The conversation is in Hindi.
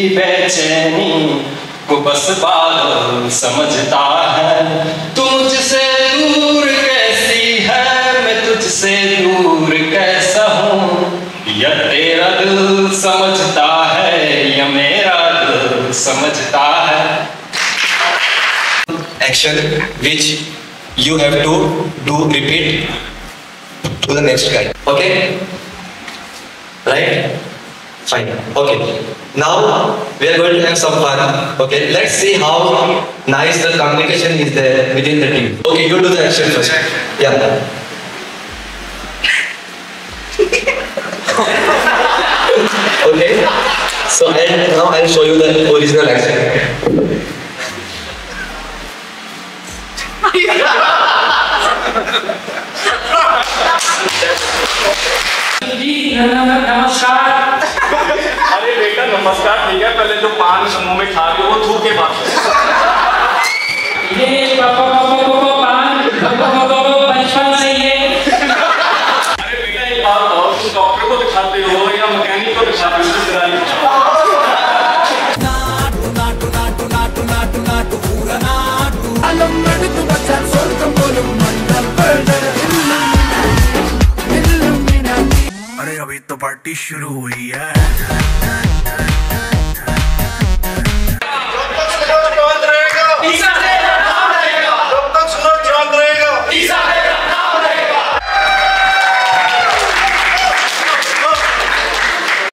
बेचैनी को बस बादल समझता है। तू मुझसे दूर कैसी है, मैं तुझसे दूर कैसा हूँ। या तेरा दिल समझता है या मेरा दिल समझता है। Action which you have to do repeat to the next guy. Okay? Right? Fine. Okay. Now we are going to have some fun. Okay. Let's see how nice the communication is there within the team. Okay, you do the action first. Yeah. Okay. So now I'll show you the original action. नमस्कार। अरे बेटा नमस्कार ठीक है, पहले जो पान मुंह में खा रहे हो वो थूक के बात। ये पान बचपन से ही है। अरे बेटा एक बात बताओ, तुम डॉक्टर को दिखाते हो या मैकेनिक को दिखाते हो? अरे अभी तो पार्टी शुरू हुई है।